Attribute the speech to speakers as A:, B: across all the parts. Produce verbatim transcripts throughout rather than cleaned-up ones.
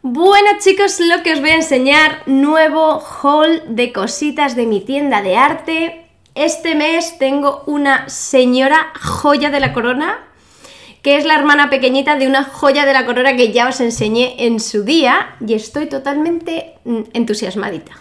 A: Bueno chicos, lo que os voy a enseñar, nuevo haul de cositas de mi tienda de arte. Este mes tengo una señora joya de la corona, que es la hermana pequeñita de una joya de la corona que ya os enseñé en su día, y estoy totalmente entusiasmadita.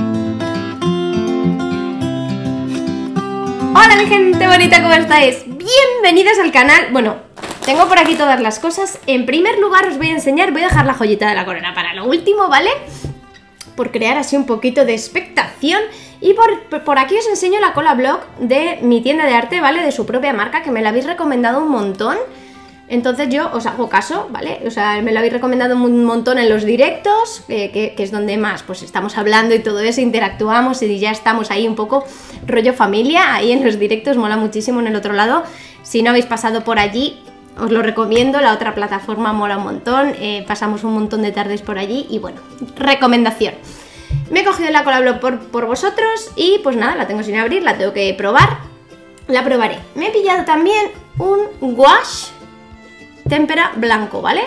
A: Hola mi gente bonita, ¿cómo estáis? Bienvenidos al canal. Bueno, tengo por aquí todas las cosas. En primer lugar os voy a enseñar, voy a dejar la joyita de la corona para lo último, ¿vale? Por crear así un poquito de expectación. Y por, por aquí os enseño la cola blog de mi tienda de arte, ¿vale? De su propia marca, que me la habéis recomendado un montón. Entonces yo os hago caso, ¿vale? O sea, me lo habéis recomendado un montón en los directos, eh, que, que es donde más pues estamos hablando y todo eso, interactuamos y ya estamos ahí un poco rollo familia, ahí en los directos, mola muchísimo en el otro lado. Si no habéis pasado por allí, os lo recomiendo, la otra plataforma mola un montón, eh, pasamos un montón de tardes por allí y bueno, recomendación. Me he cogido la cola blog por, por vosotros y pues nada, la tengo sin abrir, la tengo que probar, la probaré. Me he pillado también un gouache témpera blanco, ¿vale?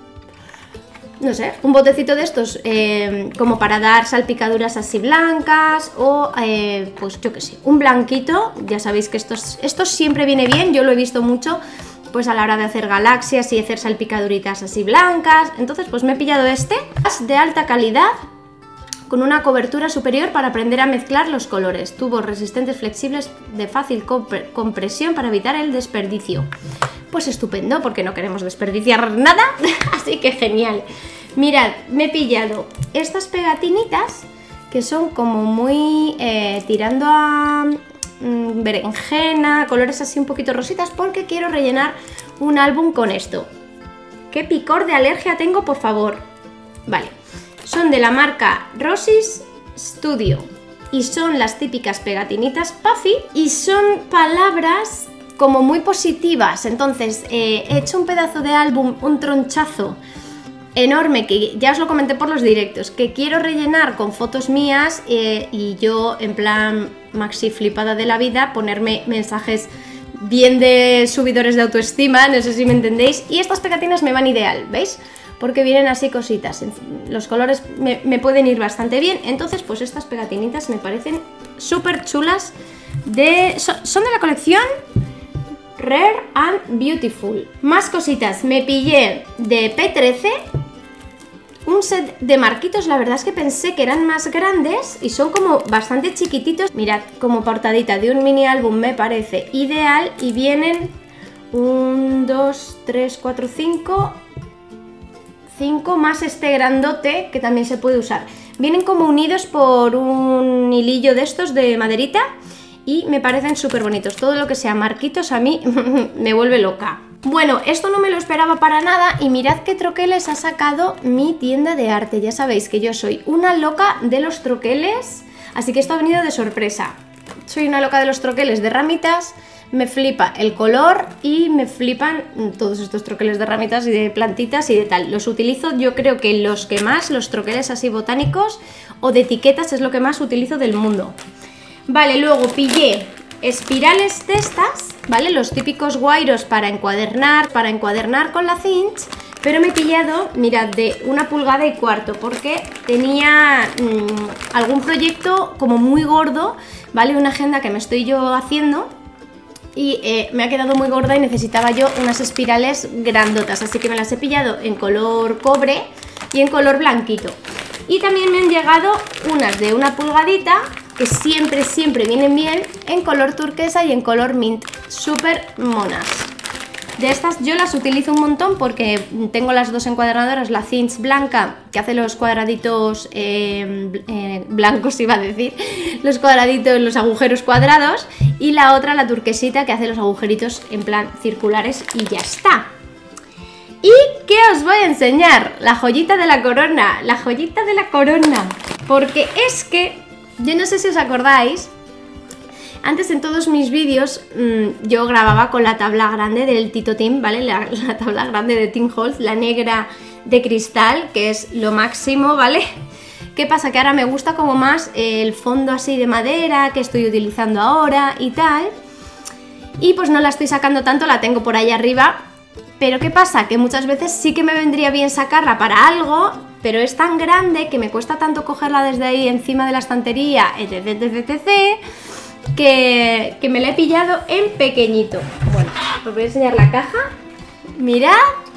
A: No sé, un botecito de estos eh, como para dar salpicaduras así blancas o eh, pues yo qué sé, un blanquito. Ya sabéis que esto, esto siempre viene bien, yo lo he visto mucho pues a la hora de hacer galaxias y hacer salpicaduritas así blancas. Entonces pues me he pillado este, de alta calidad, con una cobertura superior para aprender a mezclar los colores, tubos resistentes flexibles de fácil comp- compresión para evitar el desperdicio. Pues estupendo, porque no queremos desperdiciar nada, así que genial. Mirad, me he pillado estas pegatinitas que son como muy eh, tirando a mmm, berenjena, colores así un poquito rositas, porque quiero rellenar un álbum con esto. ¿Qué picor de alergia tengo, por favor? Vale, son de la marca Rosys Studio y son las típicas pegatinitas puffy y son palabras como muy positivas. Entonces eh, he hecho un pedazo de álbum, un tronchazo enorme, que ya os lo comenté por los directos, que quiero rellenar con fotos mías eh, y yo en plan maxi flipada de la vida, ponerme mensajes bien de subidores de autoestima, no sé si me entendéis, y estas pegatinas me van ideal, ¿veis? Porque vienen así cositas, los colores me, me pueden ir bastante bien. Entonces pues estas pegatinitas me parecen súper chulas, de, son, son de la colección Rare and Beautiful. Más cositas, me pillé de P trece un set de marquitos, la verdad es que pensé que eran más grandes y son como bastante chiquititos. Mirad, como portadita de un mini álbum me parece ideal y vienen un, dos, tres, cuatro, cinco, cinco más este grandote que también se puede usar. Vienen como unidos por un hilillo de estos de maderita y me parecen súper bonitos. Todo lo que sea marquitos a mí me vuelve loca. Bueno, esto no me lo esperaba para nada y mirad qué troqueles ha sacado mi tienda de arte. Ya sabéis que yo soy una loca de los troqueles, así que esto ha venido de sorpresa. Soy una loca de los troqueles de ramitas, me flipa el color y me flipan todos estos troqueles de ramitas y de plantitas y de tal. Los utilizo, yo creo que los que más, los troqueles así botánicos o de etiquetas es lo que más utilizo del mundo. Vale, luego pillé espirales de estas, ¿vale? Los típicos guairos para encuadernar, para encuadernar con la cinch, pero me he pillado, mirad, de una pulgada y cuarto, porque tenía mmm, algún proyecto como muy gordo, ¿vale? Una agenda que me estoy yo haciendo y eh, me ha quedado muy gorda y necesitaba yo unas espirales grandotas, así que me las he pillado en color cobre y en color blanquito. Y también me han llegado unas de una pulgadita, que siempre, siempre vienen bien, en color turquesa y en color mint, súper monas. De estas yo las utilizo un montón porque tengo las dos encuadernadoras, la cinch blanca, que hace los cuadraditos eh, eh, blancos, iba a decir, los cuadraditos, los agujeros cuadrados, y la otra, la turquesita, que hace los agujeritos en plan circulares y ya está. ¿Y qué os voy a enseñar? La joyita de la corona, la joyita de la corona, porque es que yo no sé si os acordáis, antes en todos mis vídeos mmm, yo grababa con la tabla grande del Tito Team, ¿vale? La, la tabla grande de Tim Holtz, la negra de cristal, que es lo máximo, ¿vale? ¿Qué pasa? Que ahora me gusta como más el fondo así de madera que estoy utilizando ahora y tal. Y pues no la estoy sacando tanto, la tengo por ahí arriba. Pero ¿qué pasa? Que muchas veces sí que me vendría bien sacarla para algo pero es tan grande que me cuesta tanto cogerla desde ahí encima de la estantería, etc, etc, etc, que, que me la he pillado en pequeñito. Bueno, os voy a enseñar la caja. Mirad,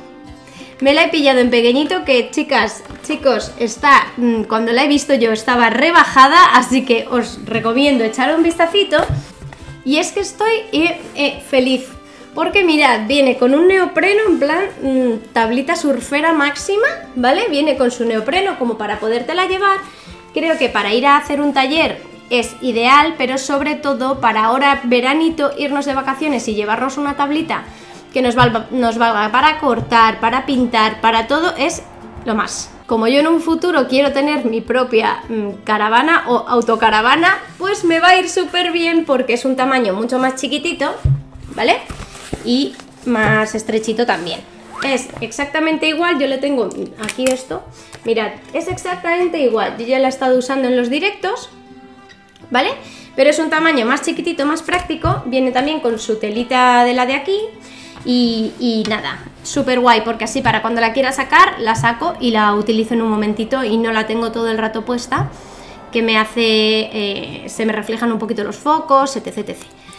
A: me la he pillado en pequeñito, que chicas, chicos, está, cuando la he visto yo estaba rebajada, así que os recomiendo echar un vistacito. Y es que estoy eh, eh, feliz, porque mirad, viene con un neopreno en plan mmm, tablita surfera máxima, ¿vale? Viene con su neopreno como para podértela llevar. Creo que para ir a hacer un taller es ideal, pero sobre todo para ahora veranito, irnos de vacaciones y llevarnos una tablita que nos valga, nos valga para cortar, para pintar, para todo, es lo más. Como yo en un futuro quiero tener mi propia mmm, caravana o autocaravana, pues me va a ir súper bien porque es un tamaño mucho más chiquitito, ¿vale? Y más estrechito también. Es exactamente igual, yo le tengo aquí esto, mirad, es exactamente igual, yo ya la he estado usando en los directos, ¿vale? Pero es un tamaño más chiquitito, más práctico, viene también con su telita de la de aquí. Y, y nada, súper guay, porque así para cuando la quiera sacar, la saco y la utilizo en un momentito y no la tengo todo el rato puesta, que me hace, eh, se me reflejan un poquito los focos, etc, etcétera.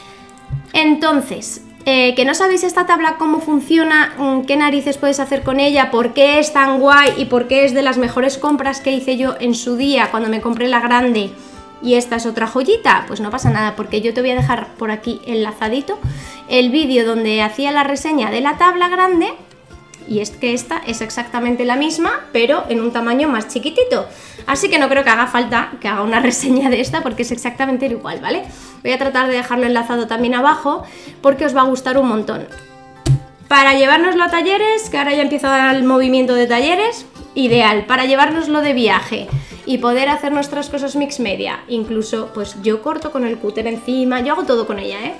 A: Entonces, eh, que no sabéis esta tabla cómo funciona, qué narices puedes hacer con ella, por qué es tan guay y por qué es de las mejores compras que hice yo en su día cuando me compré la grande. Y esta es otra joyita, pues no pasa nada, porque yo te voy a dejar por aquí enlazadito el vídeo donde hacía la reseña de la tabla grande, y es que esta es exactamente la misma, pero en un tamaño más chiquitito. Así que no creo que haga falta que haga una reseña de esta, porque es exactamente igual, ¿vale? Voy a tratar de dejarlo enlazado también abajo, porque os va a gustar un montón. Para llevárnoslo a talleres, que ahora ya empieza el movimiento de talleres, ideal. Para llevárnoslo de viaje y poder hacer nuestras cosas mix media, incluso pues yo corto con el cúter encima, yo hago todo con ella, ¿eh?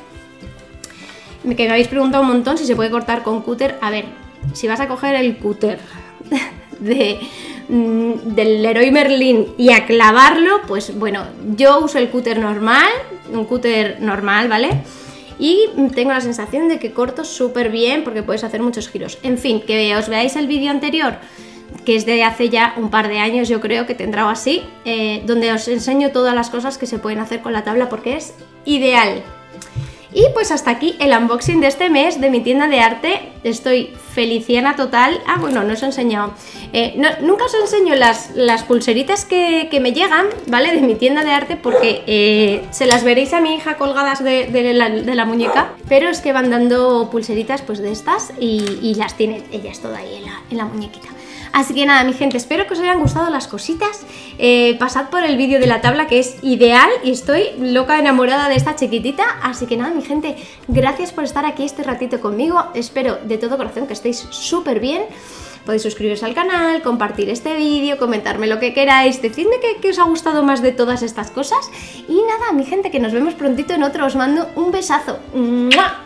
A: Que me habéis preguntado un montón si se puede cortar con cúter. A ver, si vas a coger el cúter de, del Leroy Merlin y a clavarlo, pues bueno, yo uso el cúter normal, un cúter normal, ¿vale? Y tengo la sensación de que corto súper bien porque puedes hacer muchos giros. En fin, que os veáis el vídeo anterior, que es de hace ya un par de años, yo creo que tendrá así, eh, donde os enseño todas las cosas que se pueden hacer con la tabla porque es ideal. Y pues hasta aquí el unboxing de este mes de mi tienda de arte. Estoy feliciana total. Ah, bueno, no os he enseñado. Eh, no, nunca os enseño las, las pulseritas que, que me llegan, ¿vale? De mi tienda de arte porque eh, se las veréis a mi hija colgadas de, de, la, de la muñeca. Pero es que van dando pulseritas pues de estas y, y las tiene ellas toda ahí en la, en la muñequita. Así que nada, mi gente, espero que os hayan gustado las cositas. Eh, pasad por el vídeo de la tabla, que es ideal, y estoy loca enamorada de esta chiquitita. Así que nada, mi gente, gracias por estar aquí este ratito conmigo. Espero de todo corazón que estéis súper bien. Podéis suscribiros al canal, compartir este vídeo, comentarme lo que queráis, decidme qué, qué os ha gustado más de todas estas cosas. Y nada, mi gente, que nos vemos prontito en otro. Os mando un besazo. ¡Mua!